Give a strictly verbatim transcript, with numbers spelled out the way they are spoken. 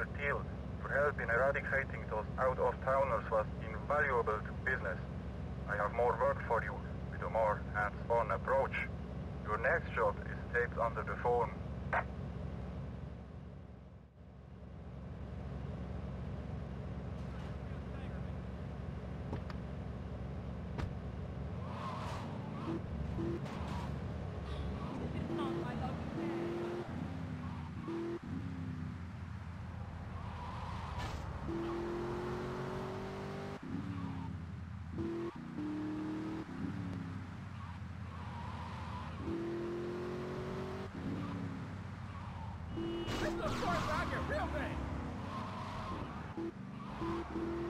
your deal. Your help in eradicating those out-of-towners was invaluable to business. I have more work for you, with a more hands-on approach. Your next job is taped under the phone. Let's go start back at real thing!